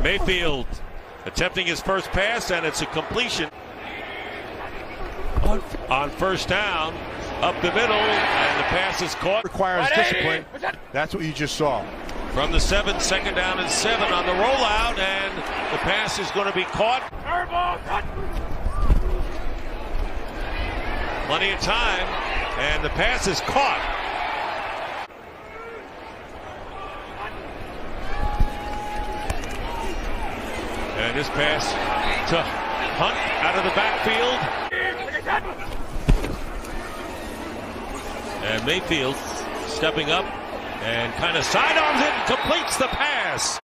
Mayfield attempting his first pass, and it's a completion. On first down, up the middle, and the pass is caught. Requires discipline. That's what you just saw. From the 7, second down and 7 on the rollout, and the pass is going to be caught. Plenty of time, and the pass is caught. And this pass to Hunt out of the backfield. And Mayfield stepping up and kind of sidearms it and completes the pass.